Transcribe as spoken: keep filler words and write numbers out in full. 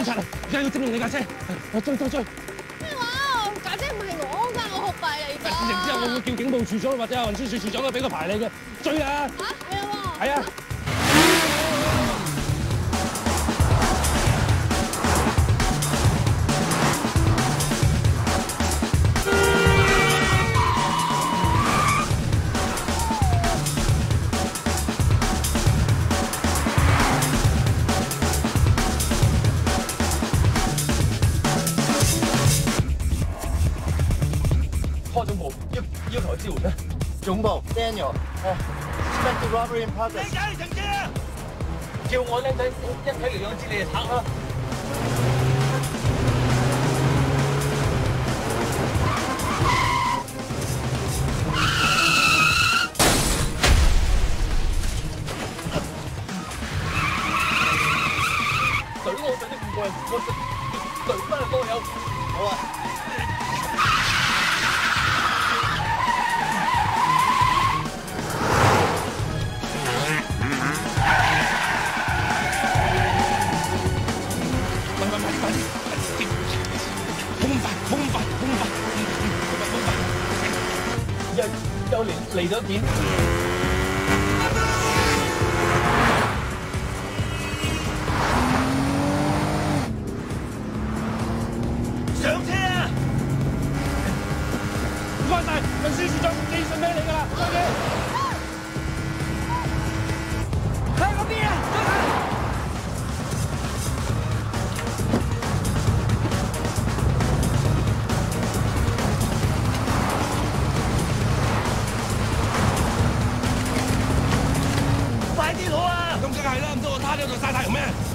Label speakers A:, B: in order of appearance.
A: 警察嚟，而家要徵用你架車，我追追追！
B: 咩話？架車唔係我㗎，我學費嚟㗎。
A: 事情之後，我會叫警務處長或者運輸署署長都俾個牌你嘅，追啊！
B: 嚇，係啊喎。係啊。
C: 開總部要要求支援咧。總部 Daniel，誒 ，suspected robbery in progress。靚仔，停車啊！叫我靚仔，一睇嚟樣知你係賊啦。懟我懟得咁過癮，我懟翻嚟多友。好啊。 又又嚟嚟咗件，上車啊！唔該晒，運輸署長寄信俾你㗎啦，快啲！喺嗰邊啊！ 快啲攞啊！咁梗係啦，唔通我攤喺度曬太陽咩？